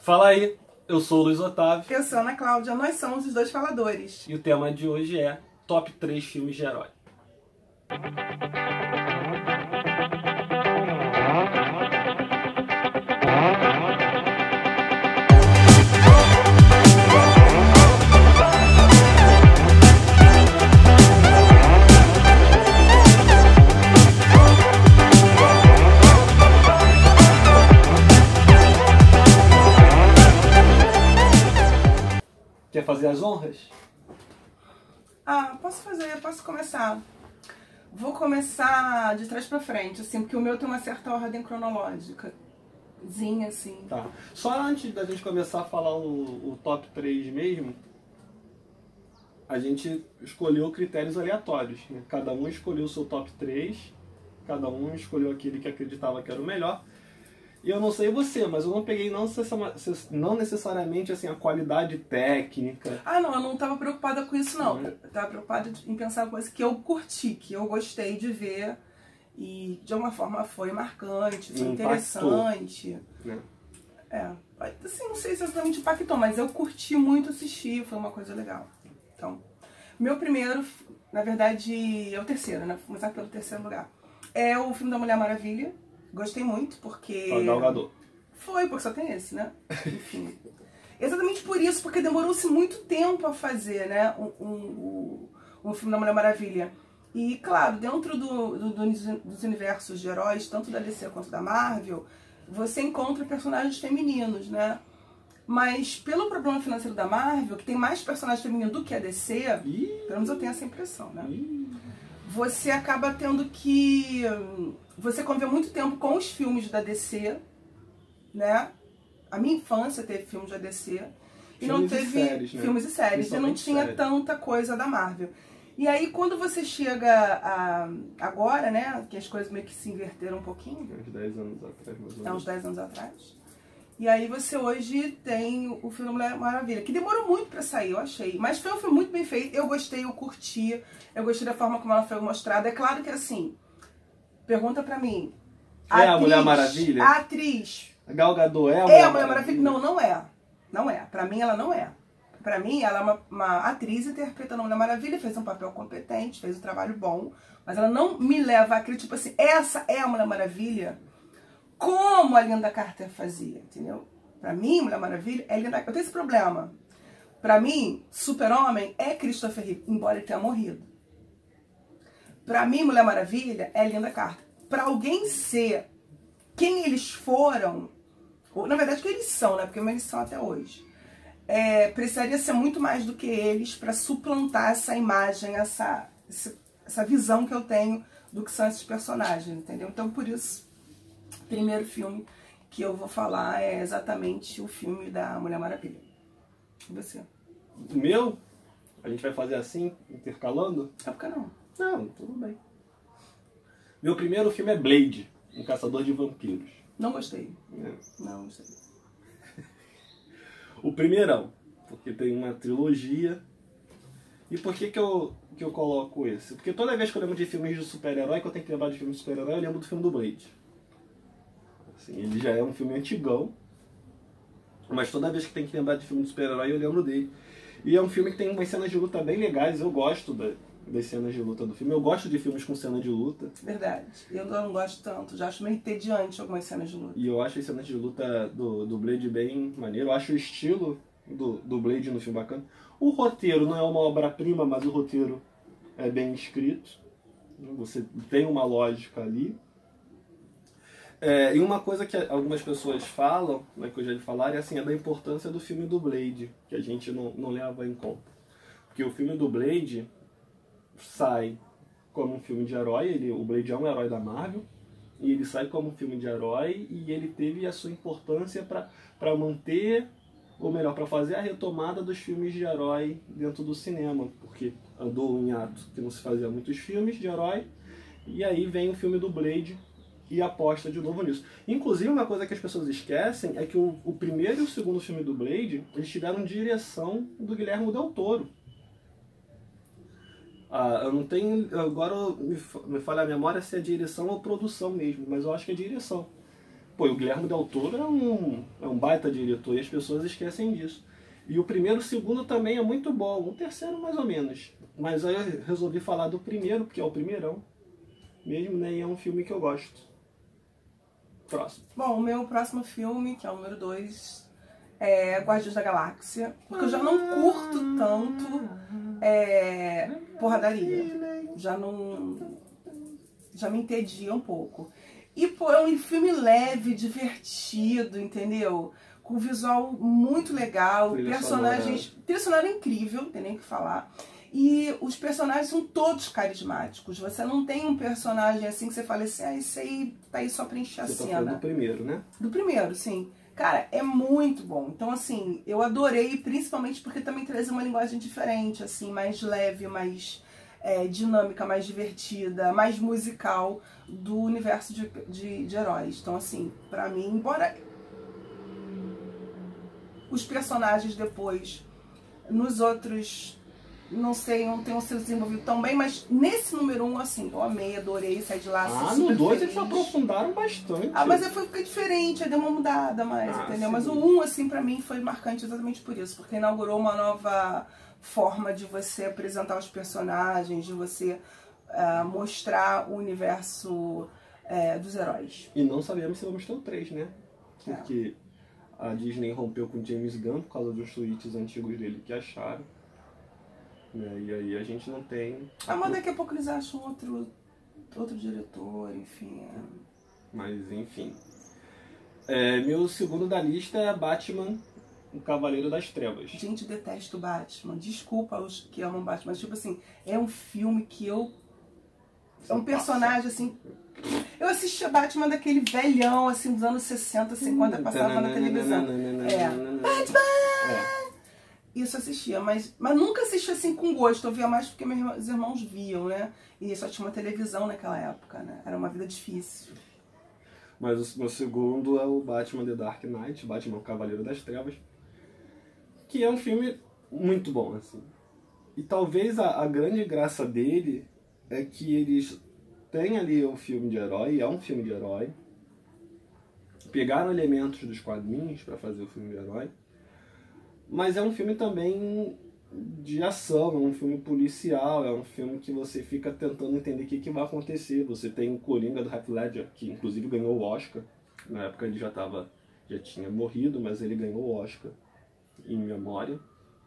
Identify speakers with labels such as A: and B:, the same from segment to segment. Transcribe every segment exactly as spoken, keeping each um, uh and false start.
A: Fala aí, eu sou o Luiz Otávio.
B: Eu sou a Ana Cláudia, nós somos os dois faladores.
A: E o tema de hoje é Top três filmes de herói. Quer fazer as honras?
B: Ah, posso fazer, posso começar. Vou começar de trás pra frente, assim, porque o meu tem uma certa ordem cronológica. Zinha, assim.
A: Tá. Só antes da gente começar a falar o, o top três mesmo, a gente escolheu critérios aleatórios, né? Cada um escolheu o seu top três, cada um escolheu aquele que acreditava que era o melhor. E eu não sei você, mas eu não peguei não, não necessariamente assim, a qualidade técnica.
B: Ah, não, eu não estava preocupada com isso, não.
A: Uhum.
B: Eu estava preocupada em pensar coisas que eu curti, que eu gostei de ver. E de alguma forma foi marcante, foi interessante.
A: Né?
B: É, assim, não sei se exatamente impactou, mas eu curti muito assistir, foi uma coisa legal. Então, meu primeiro, na verdade, é o terceiro, né? Vou começar pelo terceiro lugar. É o filme da Mulher Maravilha. Gostei muito, porque...
A: O Galgador.
B: Foi, porque só tem esse, né? Enfim. Exatamente por isso, porque demorou-se muito tempo a fazer, né? Um, um, um filme da Mulher Maravilha. E, claro, dentro do, do, dos universos de heróis, tanto da D C quanto da Marvel, você encontra personagens femininos, né? Mas, pelo problema financeiro da Marvel, que tem mais personagens femininos do que a D C, Ih. pelo menos eu tenho essa impressão, né? Ih. Você acaba tendo que... Você conviveu muito tempo com os filmes da D C, né? A minha infância teve filmes da D C. E
A: filmes
B: não teve
A: e séries, né?
B: filmes e séries. E não tinha série. tanta coisa da Marvel. E aí, quando você chega a, agora, né? Que as coisas meio que se inverteram um pouquinho.
A: Uns dez anos atrás, mais ou menos.
B: Há uns dez anos atrás. E aí você hoje tem o filme Mulher Maravilha, que demorou muito pra sair, eu achei. Mas foi um filme muito bem feito, eu gostei, eu curti. Eu gostei da forma como ela foi mostrada. É claro que assim, pergunta pra mim.
A: É a, atriz, a Mulher Maravilha?
B: A atriz.
A: A Gal Gadot é a
B: Mulher,
A: Mulher,
B: é a Mulher
A: Maravilha?
B: Maravilha? Não, não é. Não é. Pra mim ela não é. Pra mim ela é uma, uma atriz interpretando a Mulher Maravilha, fez um papel competente, fez um trabalho bom. Mas ela não me leva a crer, tipo assim, essa é a Mulher Maravilha como a Lynda Carter fazia, entendeu? Pra mim, Mulher Maravilha é Lynda Carter. Eu tenho esse problema. Pra mim, Super-Homem é Christopher Reeve, embora ele tenha morrido. Pra mim, Mulher Maravilha é Lynda Carter. Pra alguém ser quem eles foram, ou, na verdade que eles são, né? Porque eles são até hoje. É, precisaria ser muito mais do que eles pra suplantar essa imagem, essa, essa visão que eu tenho do que são esses personagens, entendeu? Então, por isso, o primeiro filme que eu vou falar é exatamente o filme da Mulher Maravilha. E você?
A: O meu? A gente vai fazer assim, intercalando?
B: É porque não.
A: Não, tudo bem. Meu primeiro filme é Blade, um caçador de vampiros.
B: Não gostei.
A: É.
B: Não gostei.
A: O primeirão, porque tem uma trilogia. E por que que eu, que eu coloco esse? Porque toda vez que eu lembro de filmes de super-herói, que eu tenho que lembrar de filmes de super-herói, eu lembro do filme do Blade. Assim, ele já é um filme antigão, mas toda vez que tem que lembrar de filme de super-herói, eu lembro dele. E é um filme que tem umas cenas de luta bem legais, eu gosto da, das cenas de luta do filme. Eu gosto de filmes com cena de luta.
B: Verdade. Eu não gosto tanto, já acho meio entediante algumas cenas de luta.
A: E eu acho as cenas de luta do, do Blade bem maneiro. Eu acho o estilo do, do Blade no filme bacana. O roteiro não é uma obra-prima, mas o roteiro é bem escrito. Você tem uma lógica ali. É, e uma coisa que algumas pessoas falam, né, que eu já ouvi falar, é assim, é da importância do filme do Blade, que a gente não, não leva em conta. Porque o filme do Blade sai como um filme de herói, ele, o Blade é um herói da Marvel, e ele sai como um filme de herói, e ele teve a sua importância para manter, ou melhor, para fazer a retomada dos filmes de herói dentro do cinema, porque andou em ato que não se fazia muitos filmes de herói, e aí vem o filme do Blade, e aposta de novo nisso. Inclusive, uma coisa que as pessoas esquecem é que o, o primeiro e o segundo filme do Blade, eles tiveram direção do Guillermo del Toro. Ah, eu não tenho... Agora me, me falha a memória se é direção ou produção mesmo, mas eu acho que é direção. Pô, o Guillermo del Toro é um, é um baita diretor e as pessoas esquecem disso. E o primeiro e o segundo também é muito bom, o terceiro mais ou menos. Mas aí eu resolvi falar do primeiro, porque é o primeirão mesmo, né? E é um filme que eu gosto. Próximo.
B: Bom, o meu próximo filme, que é o número dois, é Guardiões da Galáxia. Porque eu já não curto tanto é, porradaria. Já não... Já me entedia um pouco. E, pô, é um filme leve, divertido, entendeu? Com visual muito legal,
A: Trilha
B: personagens...
A: sonora.
B: Trilha sonora incrível, não tem nem o que falar. E os personagens são todos carismáticos. Você não tem um personagem assim que você fala assim, ah, esse aí tá aí só pra encher a
A: Você tá
B: cena.
A: falando do primeiro, né?
B: Do primeiro, sim. Cara, é muito bom. Então, assim, eu adorei, principalmente porque também traz uma linguagem diferente, assim, mais leve, mais é, dinâmica, mais divertida, mais musical do universo de, de, de heróis. Então, assim, pra mim, embora os personagens depois, nos outros, não sei, não tenham sido desenvolvidos tão bem, mas nesse número um, assim, eu amei, adorei, saí de lá.
A: Ah,
B: super
A: no dois
B: feliz.
A: eles aprofundaram bastante.
B: Ah, mas foi ficar diferente, aí deu uma mudada mais,
A: Ah,
B: entendeu?
A: sim.
B: Mas o um, assim, pra mim foi marcante exatamente por isso, porque inaugurou uma nova forma de você apresentar os personagens, de você uh, mostrar o universo uh, dos heróis.
A: E não sabemos se vamos ter o três, né? Porque é. a Disney rompeu com James Gunn por causa dos tweets antigos dele que acharam. Né? E aí a gente não tem...
B: Ah, mas daqui a pouco eles acham outro, outro diretor, enfim... É...
A: Mas, enfim. É, meu segundo da lista é Batman, o Cavaleiro das Trevas.
B: Gente, eu detesto Batman. Desculpa os que amam Batman. Mas, tipo assim, é um filme que eu... É um personagem, assim... Eu assistia Batman daquele velhão, assim, dos anos sessenta, cinquenta, passava na televisão. É. Batman! É. Isso eu assistia, mas, mas nunca assisti assim com gosto. Eu via mais porque meus irmãos viam, né? E só tinha uma televisão naquela época, né? Era uma vida difícil.
A: Mas o meu segundo é o Batman The Dark Knight, Batman o Cavaleiro das Trevas, que é um filme muito bom, assim. E talvez a, a grande graça dele é que eles têm ali um filme de herói, é um filme de herói, pegaram elementos dos quadrinhos para fazer o filme de herói, mas é um filme também de ação, é um filme policial, é um filme que você fica tentando entender o que, que vai acontecer. Você tem o Coringa do Heath Ledger, que inclusive ganhou o Oscar. Na época ele já, tava, já tinha morrido, mas ele ganhou o Oscar em memória.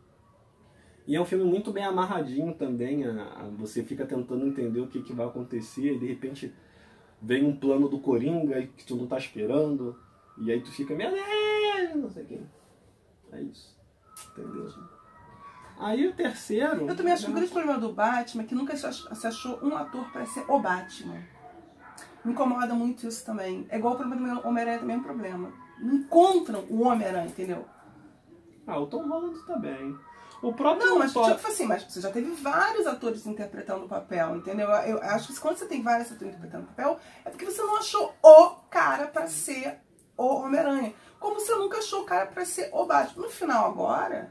A: E é um filme muito bem amarradinho também, a, a, você fica tentando entender o que, que vai acontecer, e de repente vem um plano do Coringa que tu não tá esperando, e aí tu fica, meu Deus, não sei o que. É isso. Entendeu? Aí o terceiro...
B: Eu também acho que o grande problema do Batman é que nunca se achou um ator para ser o Batman. Me incomoda muito isso também. É igual o problema do Homem-Aranha, também é um problema. Não encontram o Homem-Aranha, entendeu?
A: Ah, o Tom Holland também. O próprio...
B: Não, mas
A: Tom...
B: tipo assim, mas você já teve vários atores interpretando o papel, entendeu? Eu acho que quando você tem vários atores interpretando o papel, é porque você não achou o cara para ser o Homem-Aranha. Como você nunca achou o cara para ser o Batman. No final agora...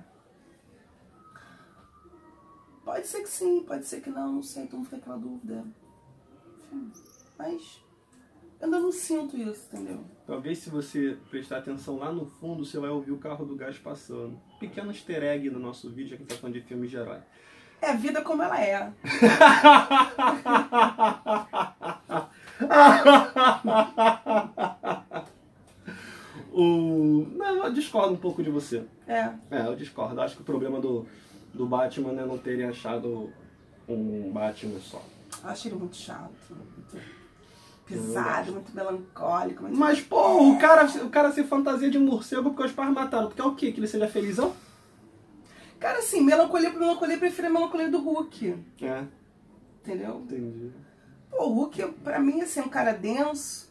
B: Pode ser que sim, pode ser que não, não sei, então fica aquela dúvida. Enfim, mas eu ainda não sinto isso, entendeu?
A: Talvez se você prestar atenção lá no fundo, você vai ouvir o carro do gás passando. Pequeno easter egg no nosso vídeo, aqui tá falando de filmes de herói.
B: É a vida como ela é.
A: o... Não, eu discordo um pouco de você.
B: É.
A: É, eu discordo. Acho que o problema do... do Batman, né, não terem achado um Batman só.
B: Eu acho ele muito chato, muito pesado, muito melancólico. Muito...
A: Mas, pô, o cara, o cara se fantasia de morcego porque os pais mataram. Tu quer o quê? Que ele seja felizão?
B: Cara, assim, melancolia por melancolia, eu prefiro a melancolia do Hulk.
A: É.
B: Entendeu?
A: Entendi.
B: Pô, o Hulk, pra mim, assim, é um cara denso.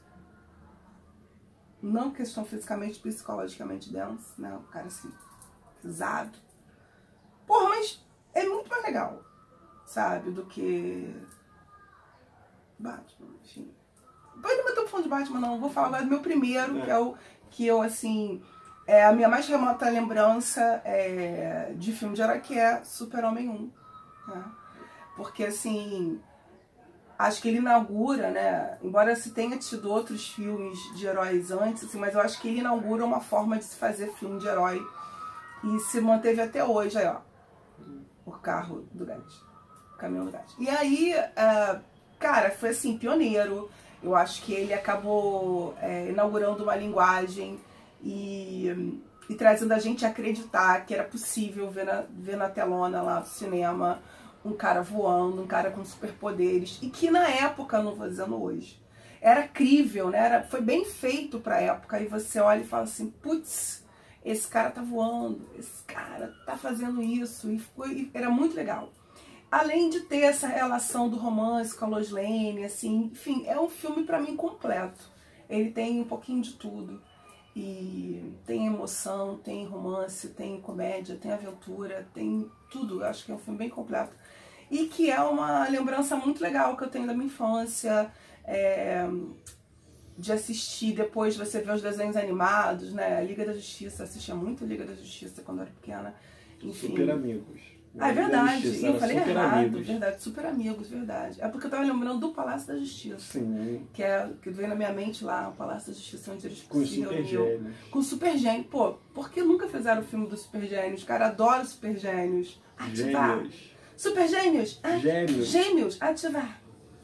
B: Não questão fisicamente, psicologicamente denso, né? Um cara, assim, pesado. Porra, mas é muito mais legal, sabe, do que Batman, enfim. Pode não ter um fã de Batman, não. Vou falar agora do meu primeiro, é. que é o que eu, assim, é a minha mais remota lembrança é, de filme de herói, que é Super-Homem um. Né? Porque, assim, acho que ele inaugura, né? Embora se tenha tido outros filmes de heróis antes, assim, mas eu acho que ele inaugura uma forma de se fazer filme de herói e se manteve até hoje. Aí, ó, o carro do Gandhi, o caminhão do Gandhi. E aí, uh, cara, foi assim, pioneiro. Eu acho que ele acabou é, inaugurando uma linguagem e, e trazendo a gente a acreditar que era possível ver na, ver na telona lá do cinema um cara voando, um cara com superpoderes, e que na época, não vou dizendo hoje, era crível, né? Era, foi bem feito pra época, e você olha e fala assim, putz, esse cara tá voando, esse cara tá fazendo isso, e, ficou, e era muito legal. Além de ter essa relação do romance com a Lois Lane, assim, enfim, é um filme pra mim completo. Ele tem um pouquinho de tudo. E tem emoção, tem romance, tem comédia, tem aventura, tem tudo. Eu acho que é um filme bem completo. E que é uma lembrança muito legal que eu tenho da minha infância, é, de assistir, depois você vê os desenhos animados, né? Liga da Justiça, assistia muito Liga da Justiça quando eu era pequena. Enfim.
A: Super Amigos.
B: Ah, é verdade.
A: Justiça,
B: eu falei errado,
A: amigos.
B: verdade. Super Amigos, verdade. É porque eu tava lembrando do Palácio da Justiça.
A: Sim.
B: Que, é, que veio na minha mente lá, o Palácio da Justiça, onde eles
A: Com
B: se
A: Super
B: reuniam.
A: Gênios.
B: Com Super Gênios. Pô, por que nunca fizeram o filme dos Super Gênios? Cara, adoro Super Gênios. Ativar.
A: Gênios.
B: Super Gênios. Ah,
A: Gêmeos.
B: Gêmeos. Ativar.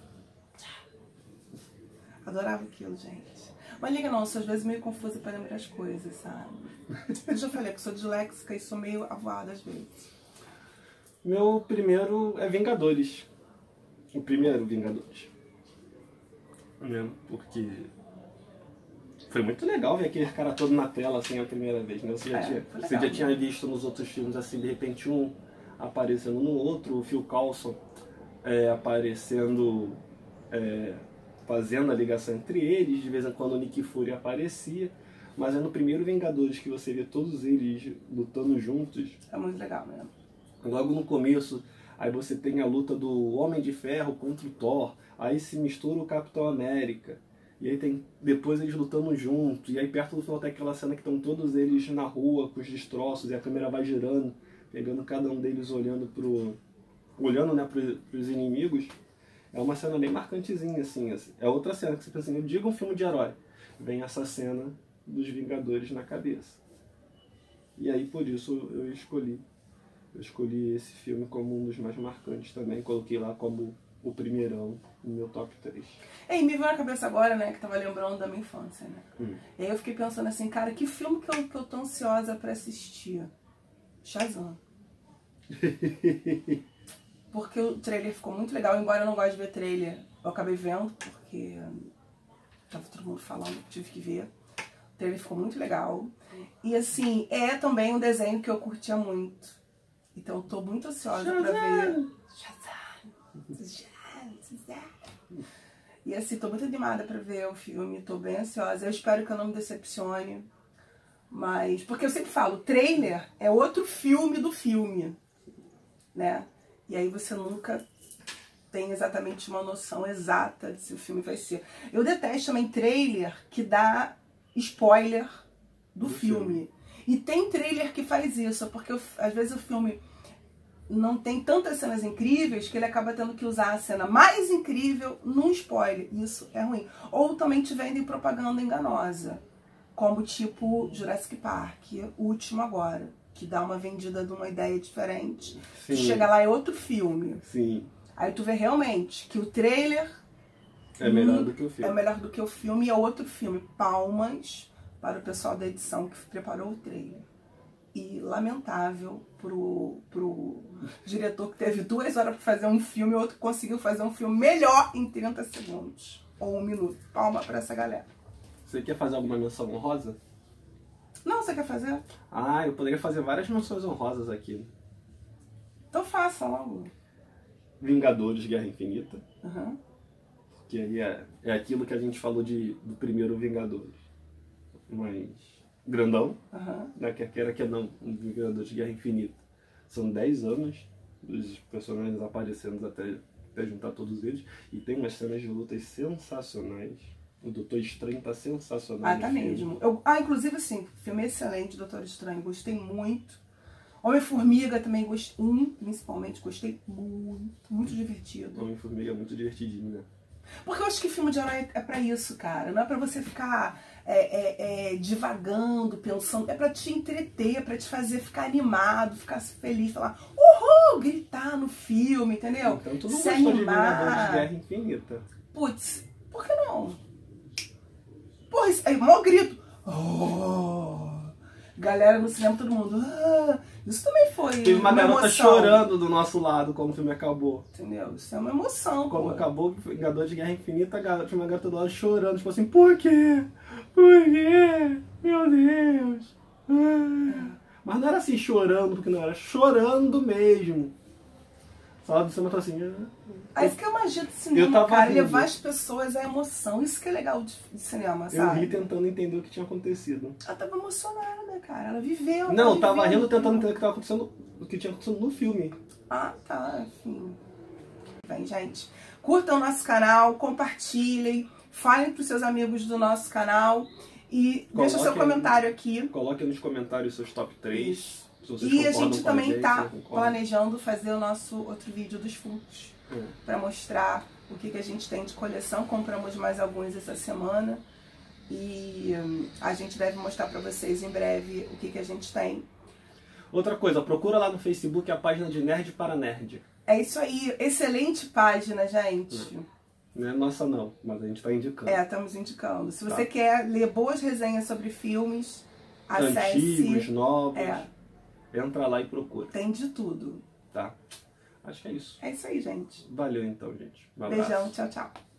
B: Adorava aquilo, gente. Mas liga não, eu sou às vezes meio confusa pra lembrar as coisas, sabe? Eu já falei que sou disléxica e sou meio avoada às vezes.
A: Meu primeiro é Vingadores. O primeiro Vingadores. Né? Porque foi muito legal ver aquele cara todo na tela assim a primeira vez, né? Você já,
B: É,
A: tinha,
B: foi
A: você
B: legal,
A: já tinha
B: né?
A: visto nos outros filmes assim, de repente um aparecendo no outro, o Phil Coulson é, aparecendo, é, fazendo a ligação entre eles, de vez em quando o Nick Fury aparecia. Mas é no primeiro Vingadores que você vê todos eles lutando juntos.
B: É muito legal mesmo.
A: Logo no começo, aí você tem a luta do Homem de Ferro contra o Thor, aí se mistura o Capitão América, e aí tem depois eles lutando juntos, e aí perto do final tem aquela cena que estão todos eles na rua com os destroços, e a câmera vai girando, pegando cada um deles olhando pro olhando, né, pro, pros inimigos. É uma cena bem marcantezinha, assim, assim. É outra cena que você pensa assim, eu digo um filme de herói, vem essa cena dos Vingadores na cabeça. E aí por isso eu escolhi Eu escolhi esse filme como um dos mais marcantes também. Coloquei lá como o primeirão no meu top três.
B: É, e me veio na cabeça agora, né, que tava lembrando da minha infância, né?
A: Hum.
B: E aí eu fiquei pensando assim, cara, que filme que eu, que eu tô ansiosa pra assistir? Shazam. Porque o trailer ficou muito legal, embora eu não goste de ver trailer, eu acabei vendo, porque tava todo mundo falando, tive que ver. O trailer ficou muito legal. E assim, é também um desenho que eu curtia muito. Então eu tô muito ansiosa Shazam. pra ver. Shazam! Shazam! E assim, tô muito animada pra ver o filme, tô bem ansiosa. Eu espero que eu não me decepcione. Mas, porque eu sempre falo, trailer é outro filme do filme, né? E aí você nunca tem exatamente uma noção exata de se o filme vai ser. Eu detesto também trailer que dá spoiler do, do filme. filme. E tem trailer que faz isso, porque às vezes o filme não tem tantas cenas incríveis que ele acaba tendo que usar a cena mais incrível num spoiler. Isso é ruim. Ou também te vendem propaganda enganosa, como tipo Jurassic Park, o último agora, que dá uma vendida de uma ideia diferente.
A: Sim.
B: Chega lá, é outro filme.
A: Sim.
B: Aí tu vê realmente que o trailer
A: é melhor do que o filme.
B: É melhor do que o filme e é outro filme. Palmas para o pessoal da edição que preparou o trailer. E lamentável pro, pro diretor que teve duas horas para fazer um filme e outro conseguiu fazer um filme melhor em trinta segundos. Ou um minuto. Palma para essa galera.
A: Você quer fazer alguma menção honrosa?
B: Não, você quer fazer?
A: Ah, eu poderia fazer várias menções honrosas aqui.
B: Então faça logo.
A: Vingadores, Guerra Infinita.
B: Uhum.
A: Que aí é, é aquilo que a gente falou de, do primeiro Vingadores. Mas grandão,
B: uhum.
A: né? Quer queira que não, um Vingadores de Guerra Infinita. São dez anos dos personagens aparecendo até, até juntar todos eles. E tem umas cenas de lutas sensacionais. O Doutor Estranho tá sensacional.
B: Ah, tá mesmo. Eu, ah, inclusive assim, filme excelente, Doutor Estranho. Gostei muito. Homem-Formiga também gostei. Um, principalmente, gostei muito. Muito divertido.
A: Homem-Formiga é muito divertidinho, né?
B: Porque eu acho que filme de herói é pra isso, cara. Não é pra você ficar é, é, é, divagando, pensando. É pra te entreter, é pra te fazer ficar animado, ficar feliz, falar uhul, gritar no filme, entendeu?
A: Então tu não
B: Se
A: gostou
B: animar.
A: de Vingadores de Guerra Infinita?
B: Putz, por que não? Porra, isso é mó grito. Oh! Galera no cinema, todo mundo. Ah! Isso também foi.
A: Teve uma, uma garota
B: emoção.
A: chorando do nosso lado quando o filme acabou.
B: Entendeu? Isso é uma emoção.
A: Quando
B: pô.
A: acabou Vingadores de Guerra Infinita, a garota, tinha uma garota do lado chorando, tipo assim, por quê? Por quê? Meu Deus! Ah. Mas não era assim chorando, porque não era chorando mesmo. Sabe? Você matou assim.
B: Ah, isso que é a magia do cinema,
A: eu tava
B: cara.
A: rindo.
B: Levar as pessoas à emoção. Isso que é legal de, de cinema,
A: Eu
B: sabe?
A: ri tentando entender o que tinha acontecido.
B: Ela tava emocionada, cara. Ela viveu.
A: Não, eu
B: tava
A: tava
B: vivendo
A: rindo tentando
B: aquilo.
A: entender o que tava acontecendo, o que tinha acontecido no filme.
B: Ah, tá. Enfim. Bem, gente. Curtam o nosso canal, compartilhem, falem pros seus amigos do nosso canal e deixa seu
A: Coloquem-
B: comentário aqui.
A: Coloque nos comentários seus top três.
B: Isso.
A: Se vocês
B: E a
A: concordam
B: gente
A: com a
B: também
A: gente,
B: tá
A: se não concordam.
B: planejando fazer o nosso outro vídeo dos fundos.
A: É.
B: Para mostrar o que, que a gente tem de coleção. Compramos mais alguns essa semana e hum, a gente deve mostrar para vocês em breve o que, que a gente tem.
A: Outra coisa, procura lá no Facebook a página de Nerd para Nerd.
B: É isso aí, excelente página, gente.
A: Não é nossa não, mas a gente tá indicando.
B: É, estamos indicando. Se você
A: Tá.
B: quer ler boas resenhas sobre filmes, acesse.
A: Antigos, novos.
B: É.
A: Entra lá e procura,
B: Tem de tudo.
A: tá? Acho que é isso.
B: É isso aí, gente.
A: Valeu então, gente. Um abraço.
B: Beijão, tchau, tchau.